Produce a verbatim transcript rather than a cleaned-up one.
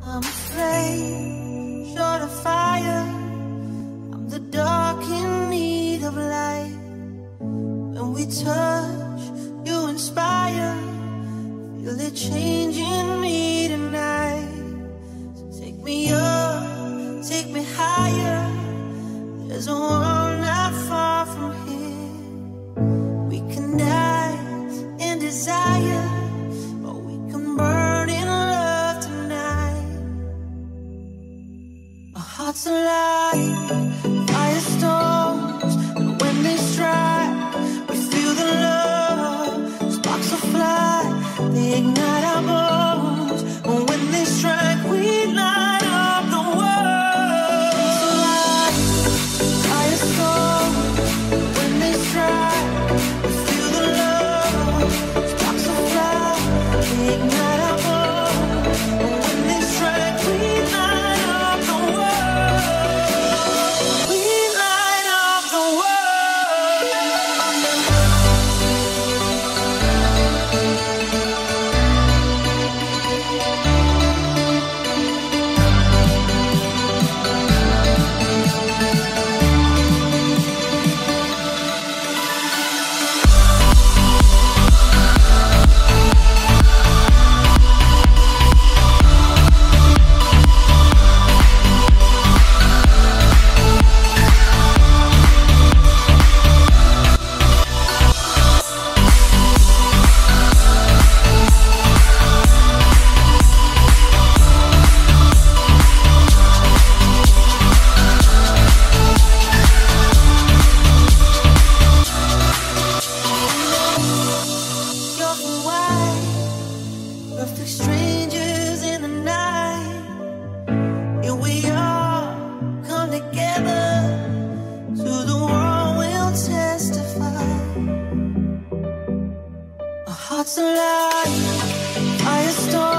I'm a flame, short of fire. I'm the dark in need of light. When we touch, you inspire. Feel it changing me tonight. So take me up, take me higher. There's a world not far from here. We can dance in desire, or we can burn in love tonight. Our hearts alive, firestorms, and when they strike, we feel the love. Sparks will fly, they ignite our bones. And when they strike, we light up the world. So light, firestorms, when they strike, we feel the love. Sparks will fly, they ignite our bones. And when they strike, we light up the world. We light up the world. You're the white, perfect strangers in the night. Here we are, come together. To the world we'll testify. Our hearts alive, firestorm.